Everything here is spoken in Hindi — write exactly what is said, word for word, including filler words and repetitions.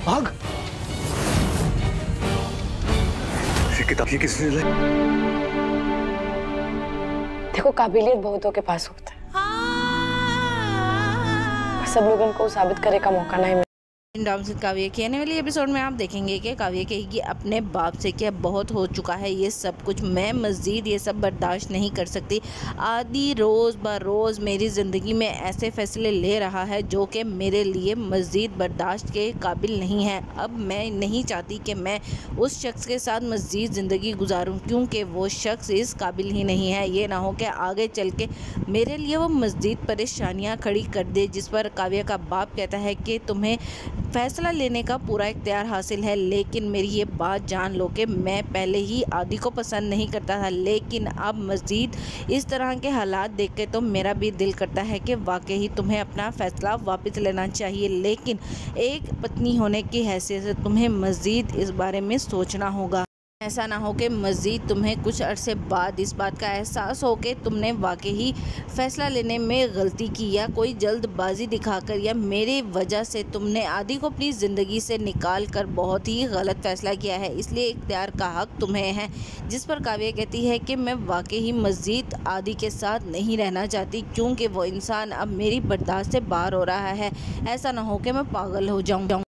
आग? ये किताब ये किसने लाई? देखो, काबिलियत बहुतों के पास होता है, पर सब लोगों को साबित करने का मौका नहीं मिलता। डांस काव्य की आने वाली एपिसोड में आप देखेंगे कि काव्य कहेगी अपने बाप से कि बहुत हो चुका है ये सब कुछ, मैं मज़ीद ये सब बर्दाश्त नहीं कर सकती। आदि रोज़ ब रोज़ मेरी ज़िंदगी में ऐसे फैसले ले रहा है जो कि मेरे लिए मज़ीद बर्दाश्त के काबिल नहीं है। अब मैं नहीं चाहती कि मैं उस शख्स के साथ मज़ीद ज़िंदगी गुजारूँ, क्योंकि वो शख्स इस काबिल ही नहीं है। ये ना हो कि आगे चल के मेरे लिए वो मज़ीद परेशानियाँ खड़ी कर दे, जिस पर काव्य का बाप कहता है कि तुम्हें फैसला लेने का पूरा इख्तियार हासिल है, लेकिन मेरी ये बात जान लो कि मैं पहले ही आदि को पसंद नहीं करता था, लेकिन अब मज़ीद इस तरह के हालात देख के तो मेरा भी दिल करता है कि वाकई तुम्हें अपना फ़ैसला वापस लेना चाहिए, लेकिन एक पत्नी होने की हैसियत से तुम्हें मज़ीद इस बारे में सोचना होगा। ऐसा ना हो कि मज़ीद तुम्हें कुछ अरसे बाद इस बात का एहसास हो कि तुमने वाकई फ़ैसला लेने में गलती की, या कोई जल्दबाजी दिखाकर या मेरी वजह से तुमने आदि को अपनी ज़िंदगी से निकाल कर बहुत ही गलत फ़ैसला किया है, इसलिए इख्तियार का हक़ तुम्हें है। जिस पर काव्य कहती है कि मैं वाकई मज़ीद आदि के साथ नहीं रहना चाहती, क्योंकि वो इंसान अब मेरी बर्दाश्त से बाहर हो रहा है। ऐसा ना हो कि मैं पागल हो जाऊँ।